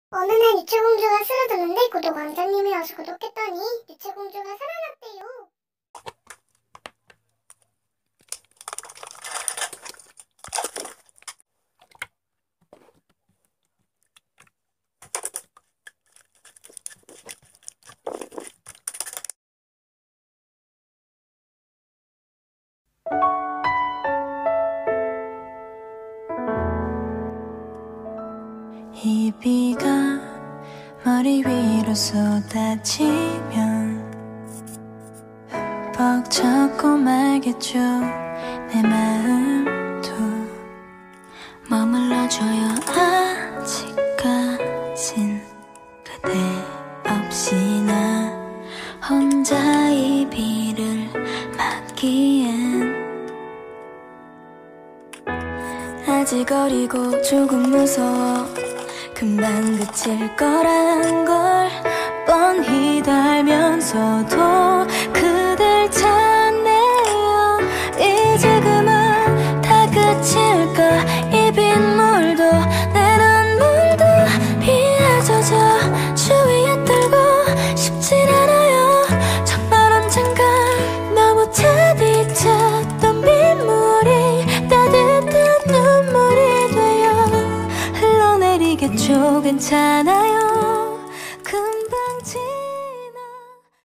어느 날 유채공주가 쓰러졌는데 구독 왕자님이 와서 구독했더니 유채공주가 살아났대요. 이 비가 머리 위로 쏟아지면 벅차고 말겠죠. 내 마음도 머물러줘요. 아직까진 그대 없이 나 혼자 이 비를 맞기엔 아직 어리고 조금 무서워. 금방 그칠 거란 걸 뻔히 다 알면서도 그댈 찾네요. 이제 그만 다 그칠까. 이 빗물도 내 눈물도 비에 젖어 주위에 떨고 싶진 않아요. 정말 언젠가 너무 차디찼던 빗물이 따뜻한 눈물이 되어 흘러내리겠죠. 괜찮아요.